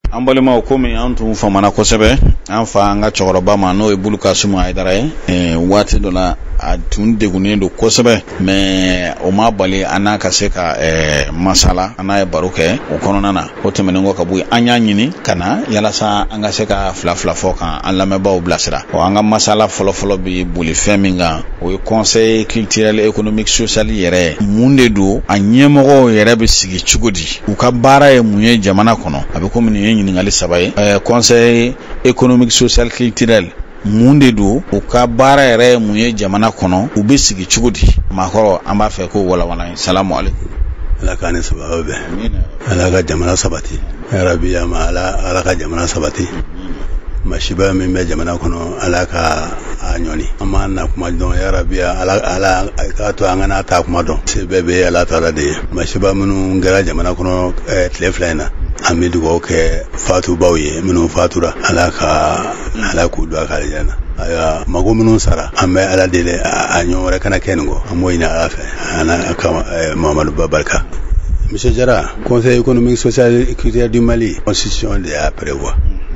an balima komi an tun famana kosɛbɛ an fa an ka cɛkɔrɔba ma n'o ye Bulu Kasimu Hayidara ye waati dɔ la a tun degunnen don kosɛbɛ mais o ma bali an n'a ka se ka masala an n'a ye baro kɛ o kɔnɔna na o tɛmɛnen kɔ ka bɔ yen an y'a ɲini ka na yalasa an ka se ka fila fɔ kan an lamɛnbaaw bilasira an ka masala fɔlɔfɔlɔ bi boli fɛn min kan o ye conseil culturel économique social yɛrɛ mun de don a ɲɛmɔgɔw yɛrɛ bɛ sigi cogo di u ka baara ye mun ye jamana kɔnɔ a bɛ komi nin ye ɲininkali saba ye conseil économique social culturel mun de don u ka baara yɛrɛ ye mun ye jamana kɔnɔ u bɛ sigi cogo di maakɔrɔ an b'a fɛ ko walawala salamu alaikum ala ka ni sababu bɛ ala ka jamana sabati yarabi ama ala ka jamana sabati mashiba min bɛ jamana kɔnɔ ala ka a ɲɔni an ma na kuma dɔn yarabi ala ka to an kana ta kuma dɔn se bɛɛ bɛ ala taala de ye mashiba minnu kɛra jamana kɔnɔ tile fila in na an bɛ dugawu kɛ fatubaw ye minnu fatura ala k'u don a ka alijana aya mago minnu sara an bɛ ala deli a ɲɔgɔn wɛrɛ kana kɛ nin kɔ an b'o ɲini ala fɛ ana kama Mamadu Babarika. Monsieur Jara, Conseil économique social et culturel du Mali, constitution de y'a prévoir.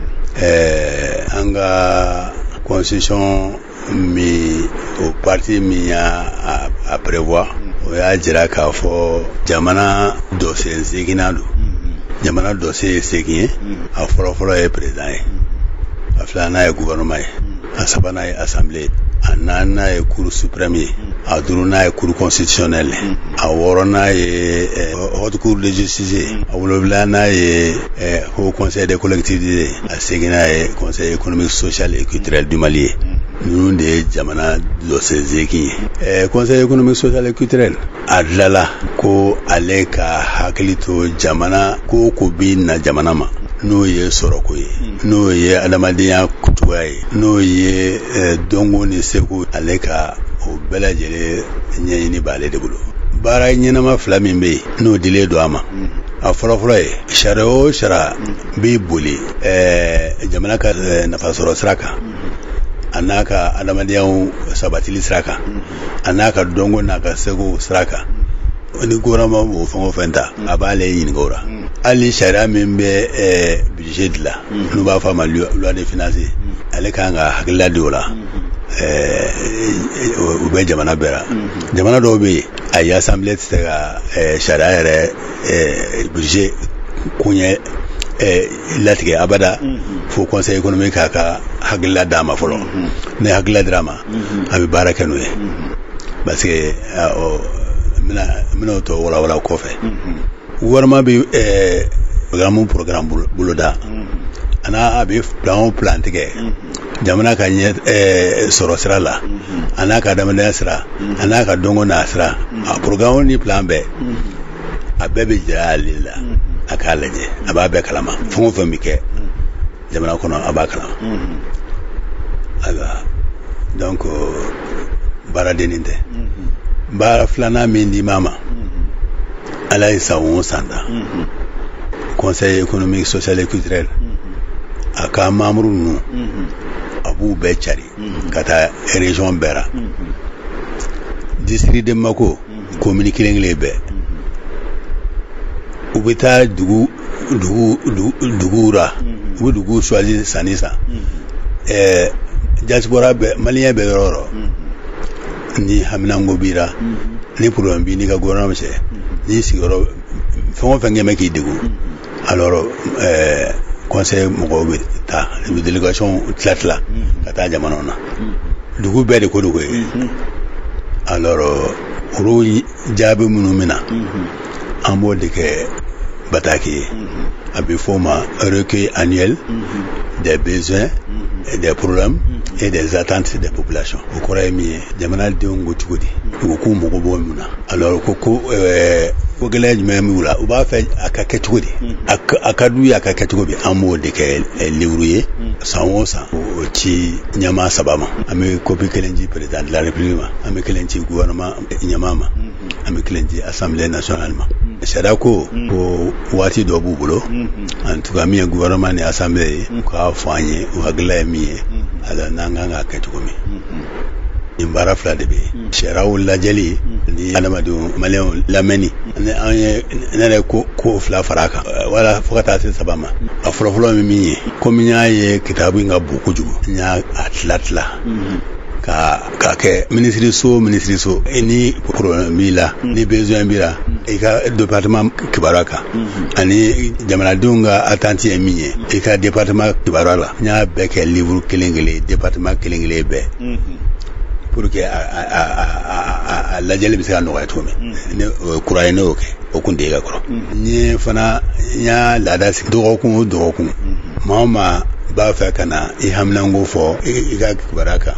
An ka constitution mi o parti mi y'a prévoir o y'a jira k'a fɔ jamana dɔ sen seginna don. Jamana dɔ se segin ye a fɔlɔfɔlɔ ye président ye a filanan ye gouvernement ye a sabanan ye assemblée a naaninan ye cour suprême ye a duurunan ye cour constitutionnelle a wɔɔrɔnan ye haute cour de justice ye a wolonfilanan ye haut conseil des collectivités a seginnan ye conseil économique social et culturel du Mali ye ninnu de ye jamana dɔ se segin ye conseil économique social et culturel a dilala ko ale ka hakili to jamana ko bi na jamana ma n'o ye sɔrɔko ye n'o ye adamadenya kutuya ye n'o ye dɔnko ni seko ale ka o bɛɛ lajɛlen ɲɛɲini b'ale de bolo baara ɲɛnama fila min bɛ yen n'o dilen don a ma a fɔlɔfɔlɔ ye sariya o sariya bɛ boli jamana ka nafasɔrɔ sira kan a n'a ka adamadenya sabatili sira kan a n'a ka dɔnko n'a ka seko sira kan ni gouvernement b'o fɛn o fɛn ta a b'ale ɲininka o la hali sariya min bɛ budget dilan n'u b'a fɔ a ma loi de finance ale kan ka hakilila di o la u bɛ jamana bɛɛ la jamana dɔw bɛ yen a ye assemblée tɛ se ka sariya yɛrɛ budget koɲɛ latigɛ abada fo conseil économique k'a ka hakilila d'a ma fɔlɔ ni hakilila dira a ma a bɛ baara kɛ n'o ye parce que min'o tɔ walawala kɔfɛ gouvernement bɛ programme boloda a bɛ plan tigɛ jamana ka ɲɛ sɔrɔ sira la a n'a ka adamadenya sira a n'a ka dɔnko n'a sira a programme ni plan bɛɛ a bɛɛ bɛ jira ale la a k'a lajɛ a b'a bɛɛ kalama fɛn o fɛn bɛ kɛ jamana kɔnɔ a b'a kalama ayiwa donc baaradennin tɛ baara filanan min di ma ala ye san o san da conseil économique social et culturel a ka membre ninnu a b'u bɛɛ cari ka taa région bɛɛ la district de Mako commune kelen-kelen bɛɛ u bɛ taa duguw la u bɛ duguw choisir san ni san diaspora bɛɛ maliyɛn bɛɛ yɔrɔ o yɔrɔ ni haminanko b'i la ni problème b'i n'i ka gouvernement cɛ n'i sigiyɔrɔ fɛn o fɛn kɛmɛ k'i degun alors conseil mɔgɔw bɛ taa délégation tila ka taa jamanaw na dugu bɛɛ de ko dogo ye alors olu jaabi minnu min na an b'o de kɛ bataki ye a bɛ f'o ma recueil annuel des besoins et des problèmes et des attentes des populations o kɔrɔ ye min ye jamanadenw ko cogo di u k'u mago bɔ mun na alors ko gɛlɛya jumɛn b'u la u b'a fɛ a ka kɛ cogo di a ka d'u ye a ka kɛ cogo di an b'o de kɛ livre ye san o san o ci ɲɛmaa saba ma an bɛ copie kelen ci président de la république ma an bɛ kelen ci gouvernement ɲɛmaa ma an bɛ kelen ci assemblée nationale ma sariya ko waati dɔ b'u bolo en tout cas min ye gouvernement ni assemblée ye k'a fɔ an ye o hakilila ye min ye alors n'an kan k'a kɛ cogo min nin baara fila de bɛ yen sariyaw lajɛli ni adamadenw maliyɛnw lamɛnni ne an ye ne yɛrɛ ko fila fara kan wala fo ka taa se saba ma a fɔlɔfɔlɔ min ye komi y'a ye kitabu in ka bon kojugu n y'a tila ka kɛ ministre so ni problème b'i la ni besoin b'i la i ka département kibaruya kan ani jamanadenw ka attente ye min ye i ka département kibaruya la n y'a bɛɛ kɛ livre kelen département kelen bɛɛ pour que a lajɛli bɛ se ka nɔgɔya cogo min ne kura ye ne y'o kɛ o kun tɛ e ka kɔrɔ n ye fana n y'a laada sigi dɔgɔkun o dɔgɔkun maa o maa b'a fɛ ka na i haminanko fɔ i ka kibaruya kan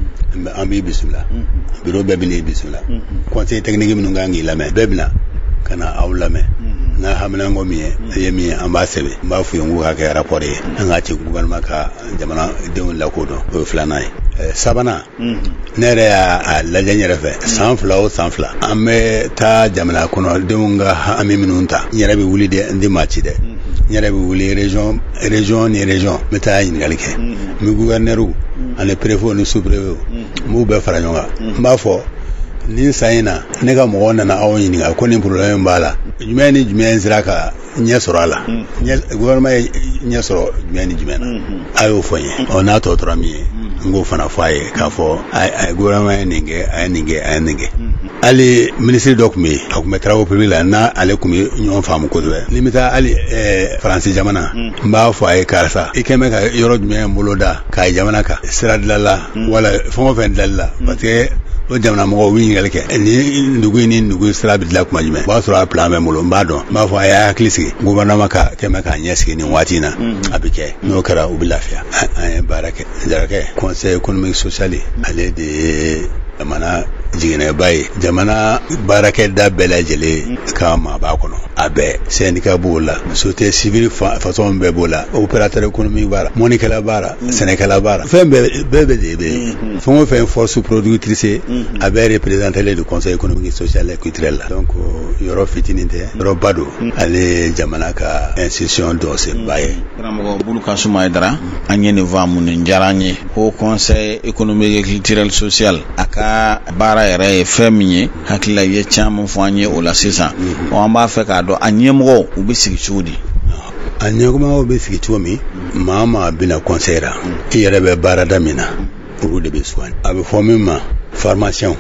an b'i bisimila bureau bɛɛ bɛn'i bisimila conseil technique minnu kan k'i lamɛn bɛɛ bɛna ka na aw lamɛn n'a haminanko min ye min ye an b'a sɛbɛn n b'a f'u ye n k'u ka kɛ rapport ye an k'a ci gouvernement ka jamanadenw lakodɔn o ye filanan ye sabanan ne yɛrɛ y'a lajɛ n yɛrɛ fɛ san fila o san fila an bɛ taa jamana kɔnɔdenw ka hami minnu ta n yɛrɛ bɛ wuli dɛ n tɛ maa ci dɛ n yɛrɛ bɛ wuli région ni région n bɛ taa ɲininkali kɛ n bɛ gouverneur ani préfet ni sous préfet n b'u bɛɛ fara ɲɔgɔn kan n b'a fɔ nin san in na ne ka mɔgɔw nana aw ɲininka ko nin problème b'a la jumɛn ni jumɛn sera ka ɲɛ sɔrɔ a la gouvernement ye ɲɛ sɔrɔ jumɛn ni jumɛn na a y'o fɔ n ye n'a tɔ tora min ye n k'o fana fɔ a ye k'a fɔ a ye gouvernement ye nin kɛ a ye nin kɛ hali ministre dɔ tun bɛ yen a tun bɛ travaux publics la n'ale tun bɛ ɲɔgɔn faamu kosɛbɛ ni bɛ taa hali faransi jamana n b'a fɔ a ye karisa i kɛn bɛ ka yɔrɔ jumɛn bolo da k'a ye jamana kan sira dilanli la wala fɛn o fɛn dilanli la parce que o jamana mɔgɔw bɛ ɲininkali kɛ ni dugu sira bɛ dilan kuma jumɛn o b'a sɔrɔ a plan bɛ n bolo n b'a dɔn n b'a fɔ a y'a hakili sigi gouvernement ka kɛn bɛ k'a ɲɛ sigi nin waati in na a bɛ kɛ n'o kɛra u bɛ lafiya an ye baara kɛ jarakɛ conseil économique social ale de ye jamana jiginɛba ye jamana baarakɛda bɛɛ lajɛlen ka maa b'a kɔnɔ a bɛɛ syndicat b'o la société civile façon bɛɛ b'o la opérateur économique b'a la mɔnikɛla b'a la sɛnɛkɛla b'a la fɛn bɛɛ de bɛ yen fɛn o fɛn force productrice a bɛɛ représenté le conseil économique social et culturel la donc yɔrɔ fitinin tɛ yɔrɔ ba don ale jamana ka institution dɔ senba ye karamɔgɔ Bulu Kasum Haidara an ye nin faamu nin diyara an ye ko conseil économique et culturel social a ka baara yɛrɛ ye fɛn min ye hakilila ye caman fɔ an ye o la sisan an b'a fɛ k'a dɔn a ɲɛmɔgɔw u bɛ sigi cogo di a ɲɛmɔgɔw bɛ sigi cogo min maa maa bɛna conseil ra i yɛrɛ bɛ baarada min na olu de bɛ sugandi a bɛ fɔ min ma pharmacien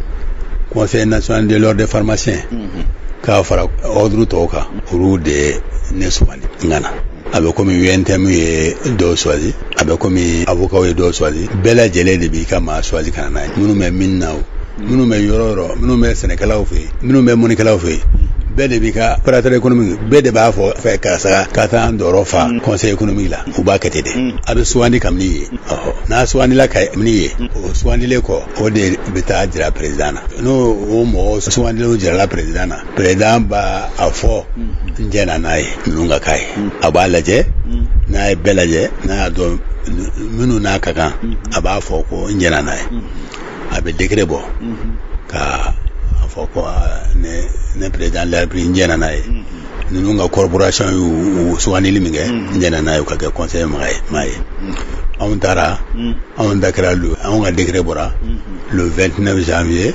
conseil national de l'ordre des pharmaciens k'a fara ordre tɔw kan olu de ne sugandi n ka na a bɛ komi UNTM ye dɔw choisi a bɛ komi avocat ye dɔw choisi bɛɛ lajɛlen de b'i ka maa choisi ka na n'a ye minnu bɛ min na o minnu bɛ yɔrɔ yɔrɔ minnu bɛ sɛnɛkɛlaw fɛ yen minnu bɛ mɔnikɛlaw fɛ yen bɛɛ de b'i ka opérateur économique bɛɛ de b'a fɔ fɛ karisa ka taa an dɔrɔ fa conseil économique la u b'a kɛ ten de a bɛ sugandi ka min ye n'a sugandila ka min ye o sugandilen kɔ o de bɛ taa jira président na n'o o mɔgɔ sugandilenw jirala président na président b'a a fɔ n jɛna n'a ye ninnu ka k'a ye a b'a lajɛ n'a ye bɛɛ lajɛ n'a y'a dɔn minnu n'a ka kan a b'a fɔ ko n jɛna n'a ye a bɛ décret bɔ ka a fɔ ko ne président de la République n jɛna n'a ye ninnu ka corporation y'u sugandili min kɛ n jɛna n'a ye u ka kɛ conseiller maa ye anw taara anw da kɛra anw ka décret bɔra le 29 janvier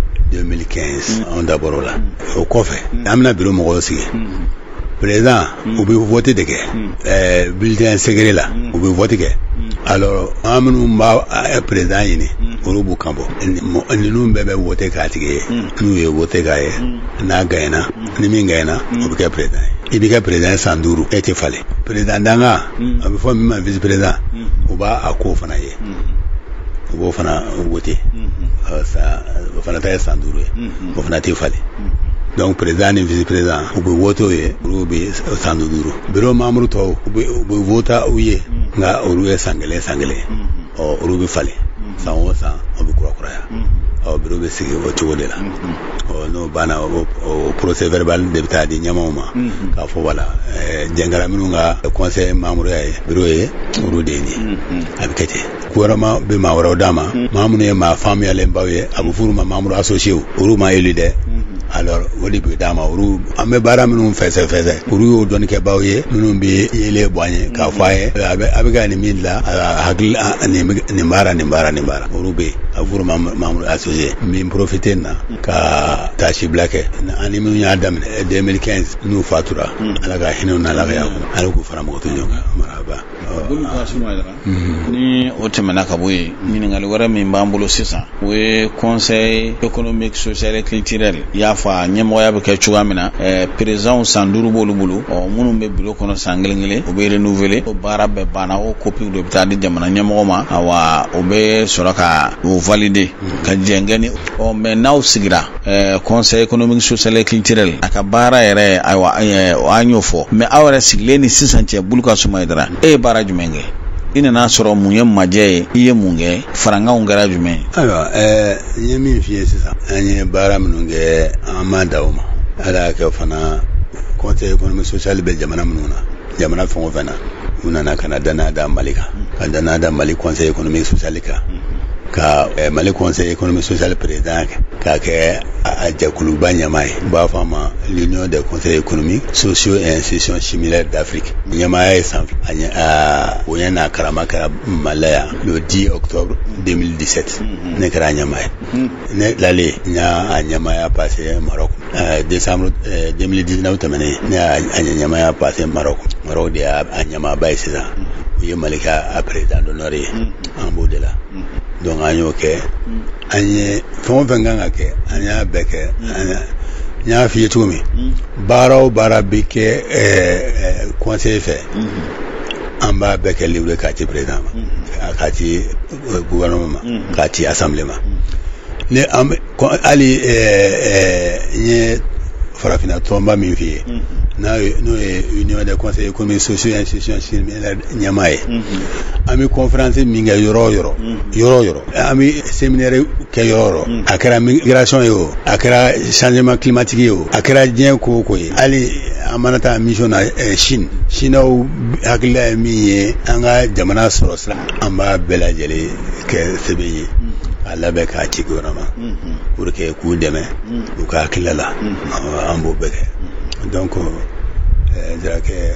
2015 anw da bɔr'o la o kɔfɛ an bɛna bureau mɔgɔw sigi président u bɛ vote de kɛ bulletin secret la u bɛ vote kɛ alors an minnu b'a président ɲini olu b'u kan bɔ ninnu bɛɛ bɛ vote k'a tigi ye n'u ye vote k'a ye n'a gagnera ni min gagnera o bɛ kɛ président ye i bɛ kɛ président ye san 5 e tɛ falen président danga a bɛ fɔ min ma vice président u b'a ko fana ye u b'o fana vote o fana ta ye san 5 ye o fana tɛ falen donc président ni vice président u bɛ vote o ye olu bɛ san 5 bureau membre tɔw u bɛ vote u ye nka olu ye san kelen olu bɛ falen san o san o bɛ kurakuraya bureau bɛ sigi o cogo de la n'o banna o procès verbal de bɛ taa di ɲɛmaaw ma k'a fɔ wala jɛnkɛra minnu ka conseil membre ye bureau ye olu de ye nin a bɛ kɛ ten gouvernement bɛ maa wɛrɛw d'a ma maa minnu ye maa faamuyalenbaw ye a bɛ f'olu ma membre associé olu ma élu dɛ alors o de bɛ d'a ma olu an bɛ baara minnu fɛsɛ olu y'o dɔnnikɛbaw ye minnu bɛ yelen bɔ an ye k'a fɔ a ye a bɛ ka nin min dilan a hakili nin baara olu bɛ yen aguru mamuru associé min profiter na ka tashi blake ani min ya dam 2015 nous fatura ala ga hinu na la ya ala ku fara mo to jonga maraba bulu ka suma dara ni o temana ka boye ni ngal wara min bambulo sisa we conseil économique social et culturel ya fa nyemo ya be ke chuamina président sanduru bolu o munum be bulo kono sangelngele o be renouveler o barabe bana o copie de bitadi jamana nyemo ma awa o be soraka o valider ka jengani o menaw sigira conseil économique social et culturel aka bara yere aywa anyo fo me awara sigleni sisanche buluka suma idara bara jumenge ina na soro munye maje iye munge faranga ungara jume aywa yemi fiye sisa anye bara munge amanda uma ala ka fana conseil économique social be jamana fongo fana una na Canada na da malika kadana da mali conseil économique social ka mali conseil économique social président ka ke ajakulu banyamai ba fama l'union des conseils économiques sociaux et institutions similaires d'Afrique nyamai sans oyana karamaka malaya le 10 octobre 2017 ne kara nyamai ne lale nya nyamai a passé Maroc décembre 2019 tamane ne nyamai a passé Maroc dia nyama bay c'est ça oui malika a président d'honoré en Bodela donc anyo ke anye fon venganga ke anya beke anya nya fiye tumi bara beke conseil fait amba beke libre kati président kati gouvernement kati assemblée ne ali nye farafina tomba min fiye na no union des conseils économiques sociaux et institutions similaires nyamaye ami conférence minga yoro ami séminaire ke yoro akara migration yo akara changement climatique yo akara dien ko ali amanata mission na Chine hakila mi anga jamana sorosla amba belajele ke sebeyi ala be ka ci gouvernement pour que ku deme du ka kilala ambo beke donc je dirais que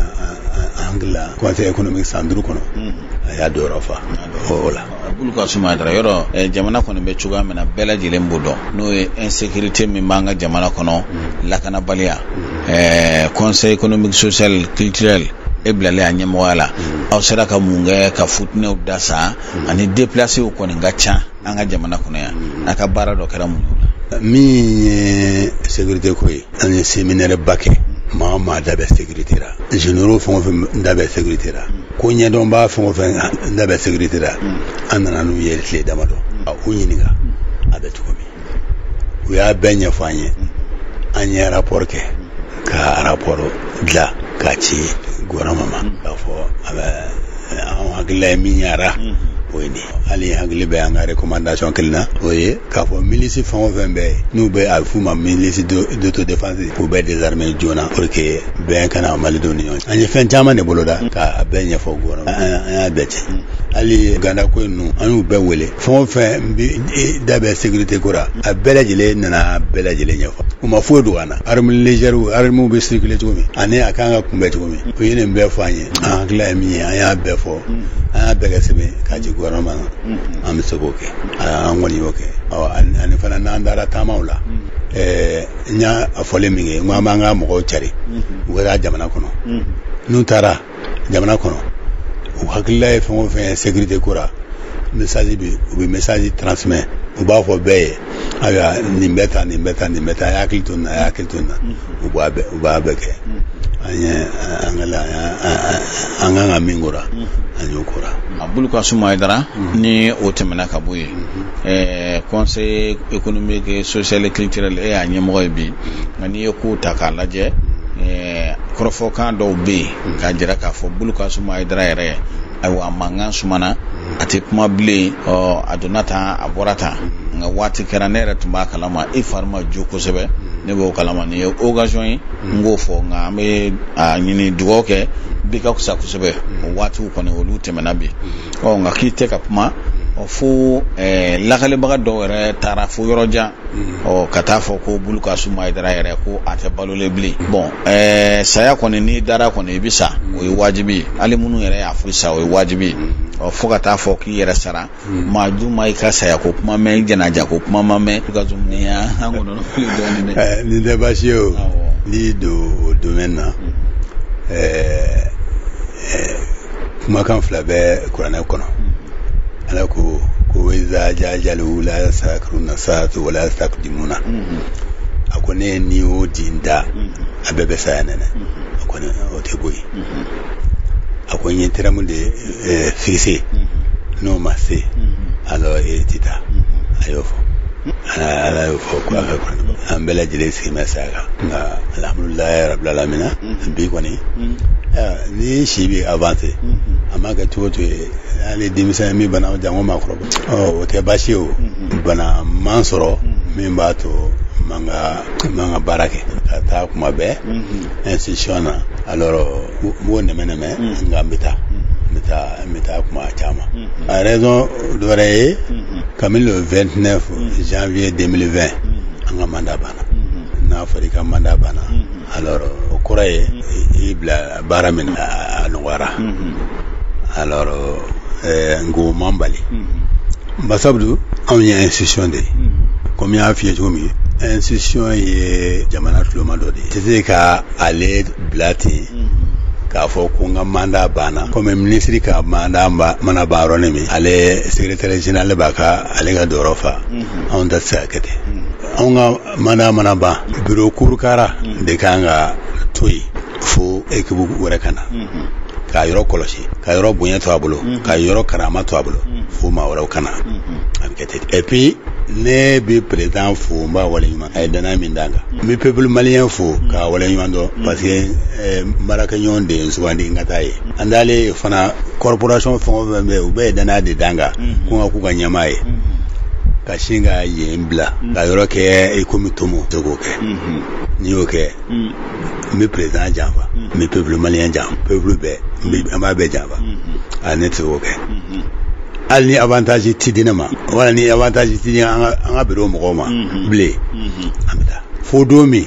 angla conseil économique sandru kono ya doro fa wala bulu ka suma dara yoro jamana kono be chuga mena bela jilem bodo no insécurité mi manga jamana kono lakana balia conseil économique social culturel eblale anyemo wala aw sadaka munga ka futne udasa ani déplacer ko ni ngacha anga jamana kono ya aka bara do kala munula mi sécurité koy ani séminaire baké ma dabe sécurité ra généraux font dabe sécurité ra ko nyadon ba font dabe sécurité ra anana nu yele damado unyiniga abetu komi uya benye fanye anya rapport ke ka rapport dla ka ci gouvernement fo aba hagla minyara oyni ali hagli be anga recommandation kelna oye ka fo milice fon vembe nous be alfuma milice d'autodéfense pour be désarmer jona pour que ben kana mali donion anya fen jama ne boloda ka benye fo gouvernement anya beti ali ganda ko nu anu be wele fon fe dabe sécurité kora a belajele nana belajele nyafa uma fo do wana arme légère arme be circuler to mi ane akanga kumbe to mi oyene be fanye angla mi aya be fo aya be gasebe ka ji gouvernement am soboke an woni yoke an fana nandara tamaula nya afole minge ngama nga mo chari wala jamana kono nutara jamana kono hakilla fo sécurité kora message bi message transmet u ba fo be aya nimbeta ya kiltuna u ba be ke anya angala anganga mingora anyokora abulu ka suma dara ni otemena kabuye conseil économique social et culturel e anye mo bi ngani ko takalaje krofo kan do be ka jira ka fo bulu ka suma dara yere aywa manga sumana ati kuma bile adonata aborata nga wati keranere tumba kalama ifarma joko sebe ne bo kalama ni occasion ngo fo nga me nyini duoke bika kusa kusebe watu ko ne wolu temena bi nga kite ka kuma o fo lakalibaga dɔw yɛrɛ taara fo yɔrɔ jan ka taa fɔ ko Bulukasu Maidara yɛrɛ ko a tɛ balolen bilen bon saya kɔni ni dara kɔni i bi sa o ye wajibi hali minnu yɛrɛ y'a furu sa o ye wajibi fo ka taa fɔ k'i yɛrɛ sara maa juma i ka saya ko kuma mɛn jɛnaja ko kuma ma mɛn Bulukasu ni an kɔnɔ dɔɔnin dɛ ni tɛ baasi ye o ni don o domaine na kumakan fila bɛ kuranɛ kɔnɔ ala ko iza jajalu la yasakruna sa'atu wala yastaqdimuna a ko ne ni o din da a bɛɛ bɛ saya nɛnɛ a ko ne o tɛ bɔ yen a ko n ye tɛrɛmu de fixe n'o ma se alors tɛ taa a y'o fɔ ala y'o fɔ ko a ka kuranɛ an bɛɛ lajɛlen sigilen saya kan nka alhamdulilayi rabbil alamina bi kɔni ni si bɛ avancer a ma kɛ cogo cogo hali denmisɛn min bana jango maakɔrɔba o tɛ baasi ye o bana man sɔrɔ min b'a to man ka baara kɛ ka taa kuma bɛɛ institution na alors b'o nɛmɛ nka n bɛ taa kuma caman a raison dɔ wɛrɛ ye kabini le 29 janvier 2020 an ka mandat banna n'a fɔra i ka mandat banna alors o kɔrɔ ye i bila baara min a nɔgɔyara alors ngo man bali basabu anw ye institution de comme y'a f'i ye cogo min institution ye jamana tuloma dɔ de ye tɛ se ka ale bila ten k'a fɔ ko n ka mandat banna comme ministre ka mandat mana ban yɔrɔnin min ale secrétaire général b'a ka ale ka dɔyɔrɔ fa anw tɛ se ka kɛ ten anw ka mandat mana ban bureau kurukara de kan ka to yen fo équipe wɛrɛ ka na k'a yɔrɔ kɔlɔsi ka yɔrɔ bonya to a bolo ka yɔrɔ karama to a bolo fo maa wɛrɛw ka na a bɛ kɛ ten et puis ne bɛ président fo n b'a waleɲuman a ye danaya min d'an kan n bɛ peuple malien fo k'a waleɲuman dɔn parce que baarakɛɲɔgɔn de ye n sugandi n ka taa ye an dalen fana corporation fɛn o fɛn bɛ yen u bɛɛ ye danaya de d'an kan ko n ka k'u ka ɲɛmaa ye ka sin ka yen bila ka yɔrɔ kɛ i komi tomo tɛ k'o kɛ n'i y'o kɛ n bɛ président janfa n bɛ peuple malien janfa peuple bɛɛ an b'a bɛɛ janfa a ne tɛ k'o kɛ hali ni avantage ti di ne ma wala ni avantage ti di an ka bureau mɔgɔw ma bilen an bɛ taa fo don min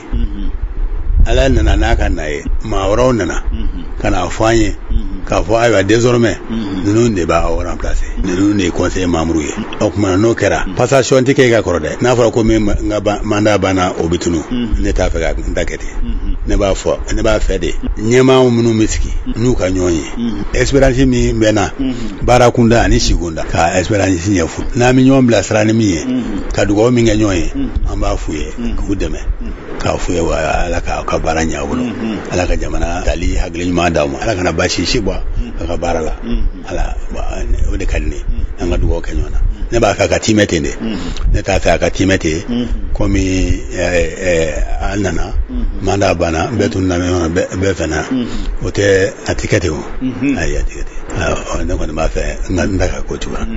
ala nana n'a ka na ye maa wɛrɛw nana ka na fɔ an ye k'a fɔ ayiwa désormais ninnu de b'a remplacer ninnu de ye conseiller membre ye o tuma n'o kɛra passation tɛ kɛ ka kɔrɔ dɛ n'a fɔra ko min n ka mandat banna o bɛ tunu ne t'a fɛ ka n ta kɛ ten ne b'a fɛ de ɲɛmaa minnu bɛ sigi n'u ka ɲɔgɔn ye expérience min bɛ na baara kunda ani si kunda ka expérience ɲɛfɔ n'an bɛ ɲɔgɔn bilasira ni min ye ka dugawu min kɛ ɲɔgɔn ye an b'a f'u ye k'u dɛmɛ k'a f'u ye wa ala k'a ka baara ɲɛ a bolo ala ka jamana tali hakili ɲuman d'aw ma ala kana baasi si bɔ a ka baara la ala o de ka di ne an ka dugawu kɛ ɲɔgɔn na ne b'a fɛ a ka timɛ ten de ne t'a fɛ a ka timɛ ten komi an nana mandat banna bɛɛ tun lamɛn ɲɔgɔn na bɛɛ fɛnɛ o tɛ a tɛ kɛ ten o ayi a tɛ kɛ ten ne kɔni b'a fɛ n ta ka ko cogoya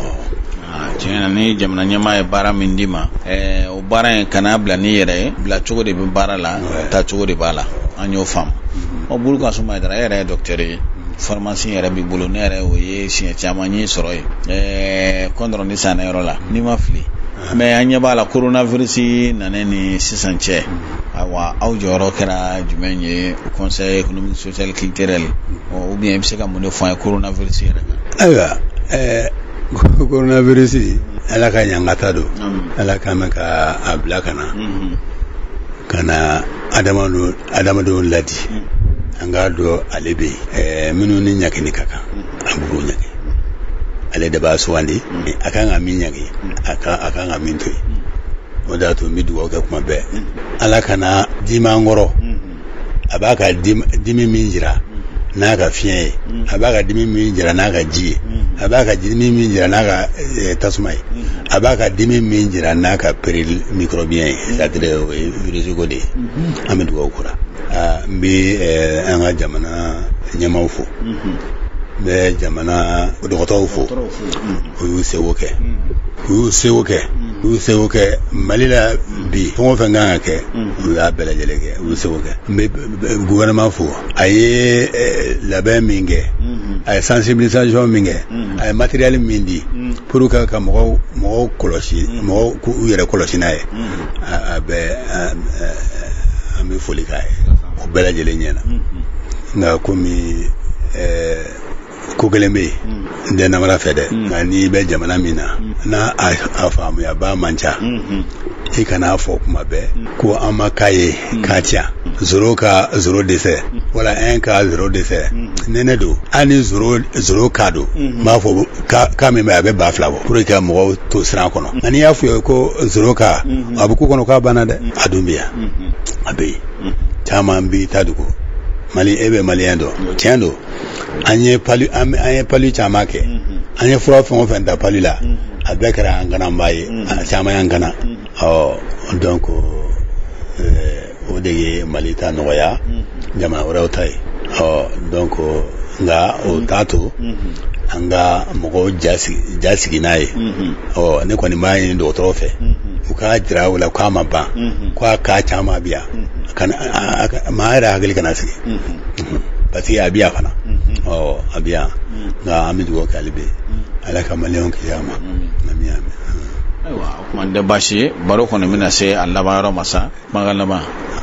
tiɲɛ na ni jamana ɲɛmaa ye baara min d'i ma o baara in kana bila n'i yɛrɛ ye bila cogo de bɛ baara la taa cogo de b'a la an y'o faamu o Bulukasu Maidara e yɛrɛ ye docteur ye pharmacie yɛrɛ b'i bolo ne yɛrɛ o ye siɲɛ caman ye sɔrɔ ye kɔndɔrɔn ni sanna yɔrɔ la n'i ma fili mais an ɲɛ b'a la coronavirus nana ni sisan cɛ awa aw jɔyɔrɔ kɛra jumɛn ye conseil économique social culturel ou bien i bɛ se ka mun de fɔ an ye coronavirus yɛrɛ kan ayiwa coronavirus ala ka ɲangata don ala ka mɛn ka a bila ka na adamadenw ladi an k'a dɔn ale bɛ yen minnu ni ɲagini ka kan a b'u ɲagi ale de b'a sugandi a kan ka min ɲagi a kan ka min to yen o de y'a to n bɛ dugawu kɛ kuma bɛɛ ala kana dimi an kɔrɔ a b'a ka dimi min jira n'a ka fiɲɛ ye a b'a ka dimi min jira n'a ka ji ye a b'a ka dimi min jira n'a ka tasuma ye a b'a ka dimi min jira n'a ka péril microbien ye c'est-à-dire o ye virus ko de ye an bɛ dugawu kora n bɛ an ka jamana ɲɛmaaw fo n bɛ jamana dɔgɔtɔrɔw fo o y'u seko kɛ Mali la bi fɛn o fɛn kan ka kɛ u y'a bɛɛ lajɛlen kɛ u y'u seko kɛ n bɛ gouvernement fo a ye labɛn min kɛ a ye sensibilisation min kɛ a ye matériel min di pour ka mo kolosi mo ku yere kolosi na ye abe ami foli kai o bela jele nyena nga komi ko gelembe de na mara fede nga ni be jamana mina na afamu ya ba mancha ikana fo kuma be ko amakaye katia zoro ka zoro dese wala un ka zoro dese nene do ani zoro kado ma fo ka me be ba flavo pour que mo to sran kono ani ya fu ko zoro ka abuku kono ka bana de adumbia abe chama mbi taduko mali ebe maliendo tiendo anye palu chama ke anye fura fon fen da palu la abekara ngana mbaye chama yangana donc o de malita noya jama ora tai donc nga o tato anga mogo jasi ginaye ne ko ni mai do trofe uka jira wala kwa maba kwa ka chama biya kan ma ra hagali kana sigi pati abiya fana abiya nga amidu ko kalibe ala kamaleon kiyama namiyame aiwa kuma da bashi baro kono mina sai Allah ba ro masa magalama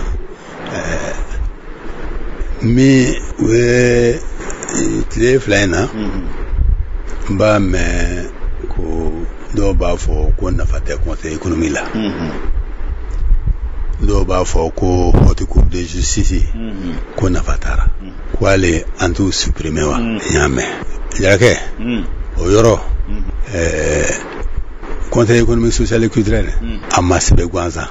mi we tire flaina ba me ko do ba fo ko na fate conseil économique la do ba fo ko haute cour de justice ko na fatara ko ale antu supprimer wa nyame jarake o yoro conseil économique social et culturel amasibe gwanza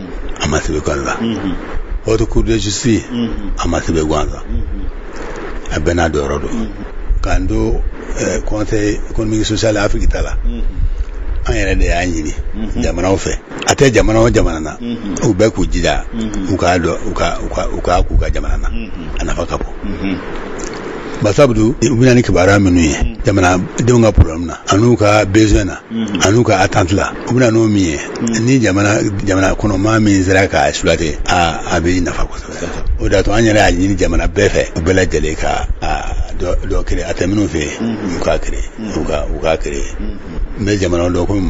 haute cour de justice amasibe gwanza abena do rodo kando conseil économique social Afrique tala an yɛrɛ de y'a ɲini jamanaw fɛ a tɛ jamana na u bɛɛ k'u jija u k'a k'u ka jamana na a nafa ka bon basabudu u bɛna ni kibaruya minnu ye jamana denw ka problème na an'u ka besoin na an'u ka attente la u bɛna n'o min ye ni jamana kɔnɔ maa min sera k'a exploiter a bɛ nafa kosɛbɛ o de y'a to an yɛrɛ y'a ɲini jamana bɛɛ fɛ u bɛɛ lajɛlen ka dɔ créer a tɛ minnu fɛ yen u k'a créer mais jamana do ko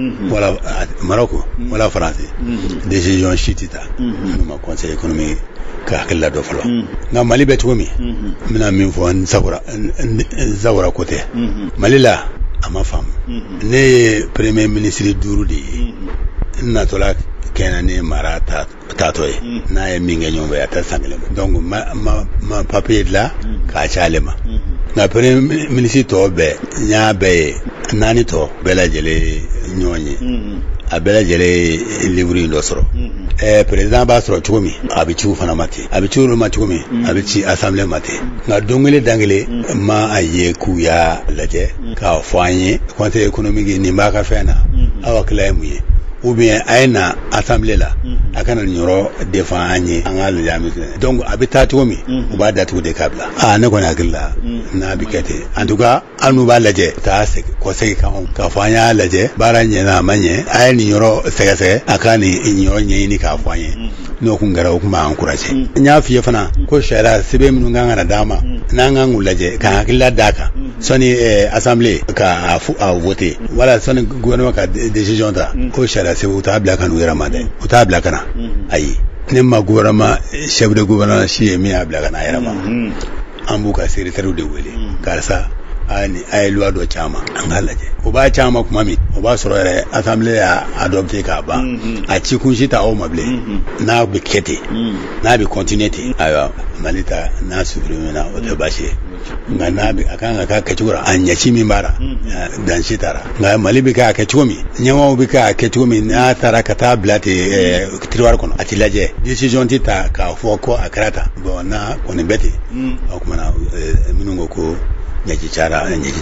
Maroc wala France décision chitita no conseil économique ka hakilla do falo na Mali be to mi mina min fo an zawra côté Mali la ama fam ne premier ministre Durudi na tola kena ne marata tatoy na e minga nyombe ata sangale donc ma papier la ka chalema na premier ministre to be nya be nani to bela jele nyonyi a bela jele livre ndo soro président ba soro chumi abichu fana mate abichu ma chumi abichi assemblée mate na dongele dangele ma aye ku ya laje ka fanye conseil économique ni ma ka fena awa claimuye ou bien aina assemblée la akana nyoro défendre angal jami donc habita to mi uba datu de kabla ne ko na gilla na bikete en tout cas anu ba laje ta se ko se ka fanya laje baranye na manye ai ni nyoro sege akani nyoro nyi ka fanye no kun gara kuma an kurace nya fiye fana ko shara sibe mun nganga dama na ngangu laje ka hakilla daka soni assemblée ka a voter wala soni gouvernement ka décision ta ko shara se uta bla kan wera made uta bla kana ayi ne ma gouvernement chef de gouvernement shi mi abla kana yara ma an buka secrétaire de wele karsa ani ay loi do chama an halaje o ba chama kuma mi o ba soro re assemblée a adopté ka ba a ci kun shi ta o mable na bi kete na bi continuité ayo malita na supprimer na o de bashi nga nabi akanga ka kachura anyachi mimbara dan shitara nga malibi ka kachumi nyawo bi ka kachumi na tara kata blate triwar kono atilaje decision tita ka foko akrata bona koni beti akumana minungo ko nyachichara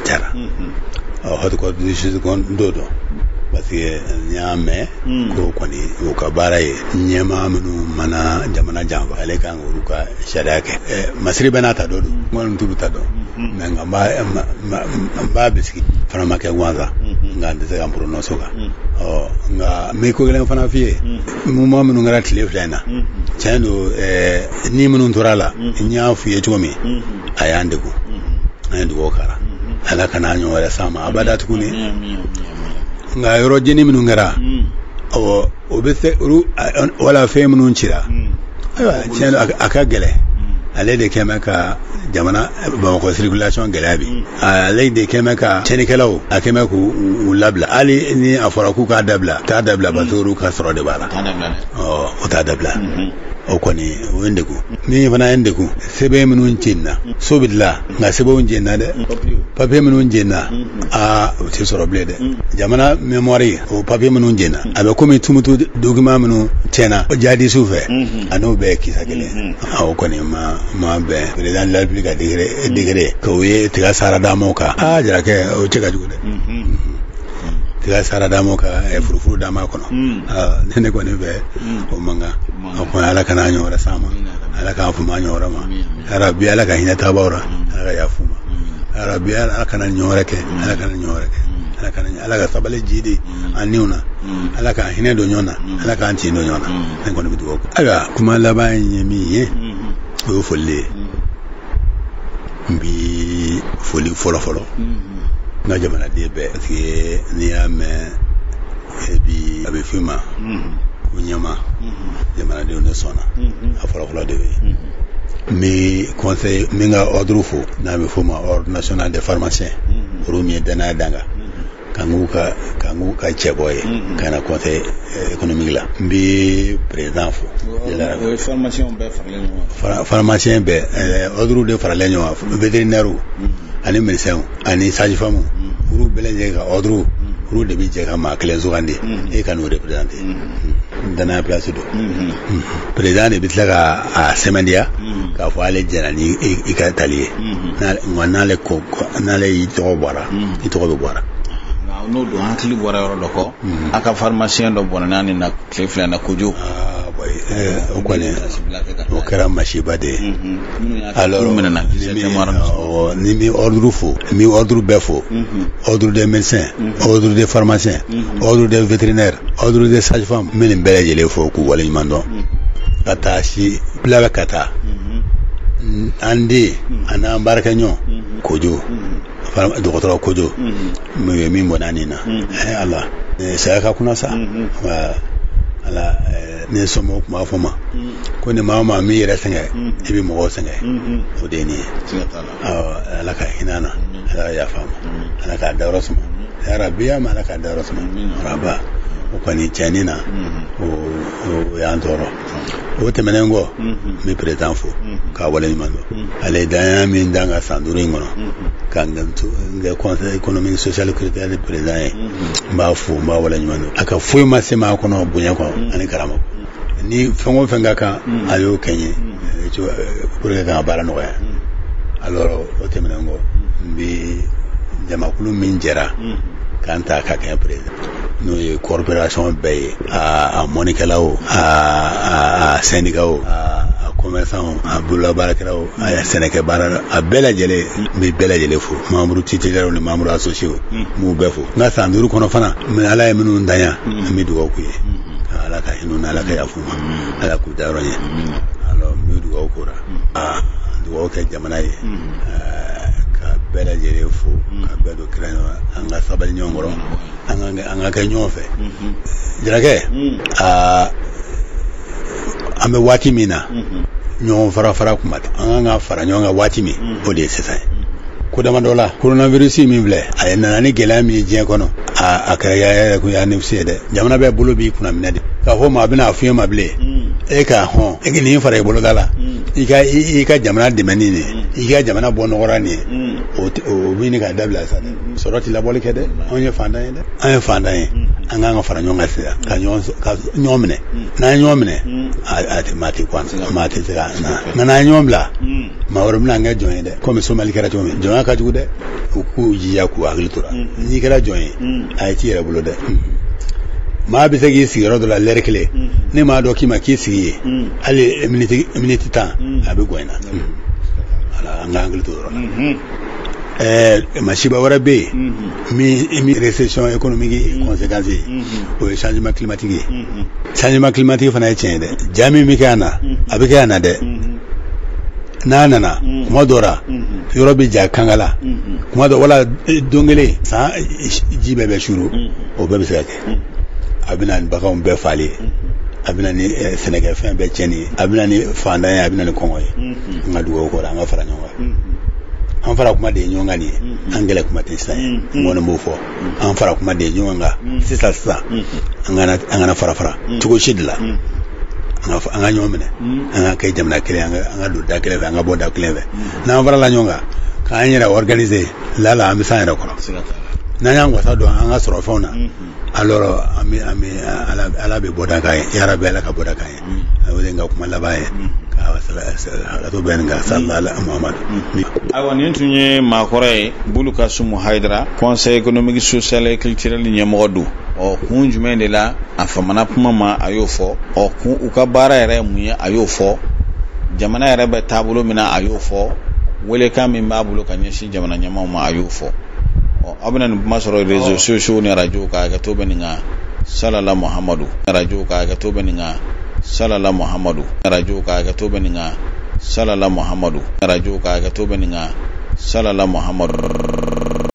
hoto ko decision kon dodo parce nyame ko koni ko baraye nyema minu mana jamana jamba ale kan uruka shadake masri banata dodo mon tubuta do nga ba biski fana make gwanza nga ndese kan pronoso ka nga me ko gelen fana fiye mu ma minu ngara tile flena chendo ni minu turala nya fiye chomi ayande ko kara ala kana nyo wala sama abada tukuni nga yoro jeni minu ngara o be se wala fe minu nchira aywa tiens aka gele ale de kemaka jamana ba ko circulation gelabi ale de kemaka chenikelaw akema ku labla ali ni afara ku ka dabla ta dabla ba toru ka soro de bala o ta dabla o koni wende ku ni fana ende ku sebe minun cinna so bidla nga sebe won jenna de papier minun jenna ti soro blede jamana memory o papier minun jenna abe komi tumutu document minu tena o jadi sufe ano be kisakele o koni ma be président de la République a décret ko ye tiga sara damo ka jara ke o cega jude tiga sara damo ka e furufuru dama kono nene ko ne be o manga ko ala kana nyora sama ala ka fuma nyora ma rabbi ala ka hinata bawra ala ka yafuma rabbi ala kana nyora ke ala kana nyora ke ala kana ala ka sabale jidi aniuna ala ka hinedo nyona ala ka anti no nyona en ko ne bidu ko aga kuma laba nyemi o folle bi foli folo na jamana de be ke ni ame bi abe fima kunyama jamana de on sona afolo de mi conseil minga ordre fo na be fuma ordre national des pharmaciens romier dana danga kangu ka cheboy kana conseil économique la bi président fo la formation be pharmacien be ordre de farlenyo vétérinaire ani médecin ani sage-femme uru beleje ka ordre uru de bi je ka ma clé zugande e kan o représenter dana place do président de bitla a semendia ka fo ale jenani e ka talier na le ko na le ito bora no do hankli bora yoro doko aka pharmacien do bonana ni na clefla na kuju o kone o kara mashiba de alors ni mi ordre fo mi ordre befo ordre des médecins ordre des pharmaciens ordre des vétérinaires ordre des sages-femmes men beleje le fo ku wala mando kata shi blaga kata ande ana barka nyo kojo docteur kojo mi bonani na Allah sai ka kuna sa ala ne somo kuma foma ko ne mama mi yere sanga ibi mo sanga o de ni ala ka hinana ala ya fama ala ka da rasuma ya rabbiya ma ala ka da rasuma raba ko ni chanina o ya ndoro o te menengo mi président fo ka wala ni mando ale da mi ndanga sanduru ngono kangantu nge conseil économique social critère de président ba fo ba wala ni mando aka fo ma se ma kono bunya ko ani karamo ni fengo fenga ka ayo kenye pour que ka bara no ya alors o te menengo bi jama kulu min jera kanta ka ka président no corporation bay a monikalaw a syndicat a commerçant a bula barakalaw a sénégal bara a bela jele mi bela jele fo membre titulaire le membre associé mu befo na sanduru kono fana mi ala yeminu ndanya mi dugo kuye ala ka inu na ala ka yafuma ala ku daroye alors mi dugo ko ra dugo ke jamana ye bela jere fo ka bedo krano anga sabal nyongoro anga ka nyofe jirage ame wati mina nyon fara kumata anga fara nyonga wati mi ode sesai ko dama dola coronavirus mi ble ay nanani gelami je kono a kare ya ko ya nifse de jamana be bolo bi kuna minade ka ho ma bina afiye ma ble e ka ho e ni fara bolo dala ika jamana de manine ika jamana bonora ni o bini ka dabla sa soroti la bole kede onye fanda ende an fanda anga nga fara nyonga sia ka nyomne na nyomne mati kwanza mati zira na nyomla ma worumna nga joinde comme somali kera jomi jonga ka jude ku jiya ku agritura ni kera join ay ti rebulo de ma bi segi sigaro de la lerkele ne ma do kima ki sigi ale minute ta abi goina ala nga agritura mashiba wara be mi récession économique conséquences au changement climatique fana change de jami mi kana abika na de n'a nana kuma dɔ la yɔrɔ bɛ ja kangala kuma dɔ wala don kelen san ji bɛɛ bɛ suru o bɛɛ bɛ se ka kɛ a bɛ na ni baganw bɛɛ falen a bɛ na ni sɛnɛkɛfɛn bɛɛ tiɲɛni a bɛ na ni fantan ye a bɛ na ni kɔngɔ ye an ka dugawu kɔrɔ an ka fara ɲɔgɔn kan an fara kuma de ye ɲɔgɔn kan nin ye an gɛlɛ kuma tɛ sisan ye n kɔni b'o fɔ an fara kuma de ye ɲɔgɔn kan sisan an kana fara cogo si de la an ka ɲɔgɔn minɛ an ka kɛ jamana kelen an ka don da kelen fɛ an ka bɔ da kelen fɛ n'an farala ɲɔgɔn kan k'an yɛrɛ organiser lala an bɛ s'an yɛrɛ kɔrɔ n'an y'an wasa dɔn an ka sɔrɔ fɛnw na alors ala bɛ bɔda kan ye yara bɛ ala ka bɔda kan ye o de n ka kuma laban ye to bɛ nin ka sallallahu muhammad ayiwa nin tun ye maakɔrɔ ye Bulu Kasumu Hayidara conseil économique social et culturel ɲɛmɔgɔ don kun jumɛn de la a famana kuma ma a y'o fɔ kun u ka baara yɛrɛ ye mun ye a y'o fɔ jamana yɛrɛ bɛ taabolo min na a y'o fɔ welekan min b'a bolo ka ɲɛsin jamana ɲɛmaaw ma a y'o fɔ aw bɛna nin kuma sɔrɔ réseaux sociaux ni radio ka hakɛto bɛ nin kan salala muhammadu radio ka hakɛto bɛ nin kan salala muhammadu radio ka hakɛto bɛ nin kan salala muhammadu radio ka hakɛto bɛ nin kan salala muhammadu